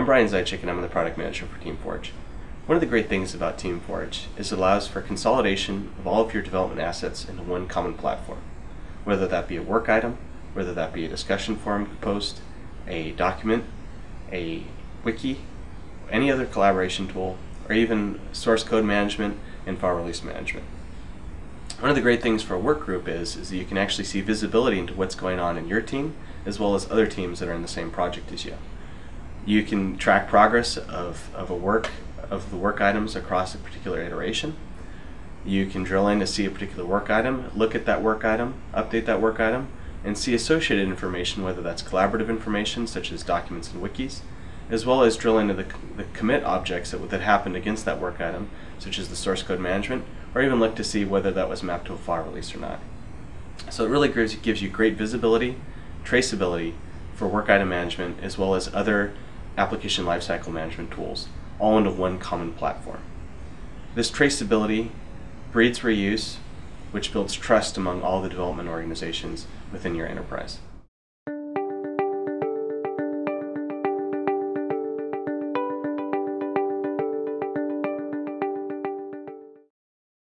I'm Brian Zajcik and I'm the product manager for TeamForge. One of the great things about TeamForge is it allows for consolidation of all of your development assets into one common platform. Whether that be a work item, whether that be a discussion forum post, a document, a wiki, any other collaboration tool, or even source code management and file release management. One of the great things for a work group is that you can actually see visibility into what's going on in your team as well as other teams that are in the same project as you. You can track progress of the work items across a particular iteration. You can drill in to see a particular work item, look at that work item, update that work item, and see associated information, whether that's collaborative information such as documents and wikis, as well as drill into the commit objects that happened against that work item, such as the source code management, or even look to see whether that was mapped to a file release or not. So it really gives you great visibility, traceability for work item management, as well as other application lifecycle management tools, all into one common platform. This traceability breeds reuse, which builds trust among all the development organizations within your enterprise.